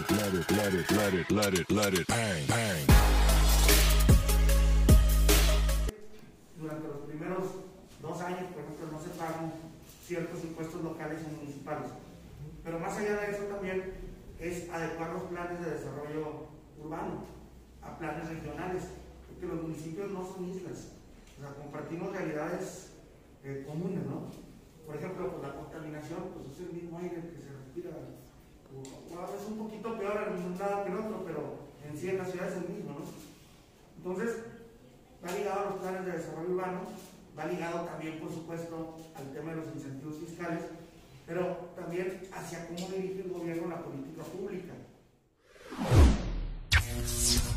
bang. Durante los primeros 2 años, por ejemplo, no se pagan ciertos impuestos locales y municipales. Pero más allá de eso también es adecuar los planes de desarrollo urbano a planes regionales, porque los municipios no son islas, o sea, compartimos realidades comunes, ¿no? Por ejemplo, pues la contaminación, pues es el mismo aire que se respira, o a veces un poquito peor en un lado que en otro, pero en sí en la ciudad es el mismo, ¿no? Entonces, va ligado a los planes de desarrollo urbano, va ligado también, por supuesto, al tema de los incentivos fiscales, pero también hacia cómo dirige el gobierno la política pública.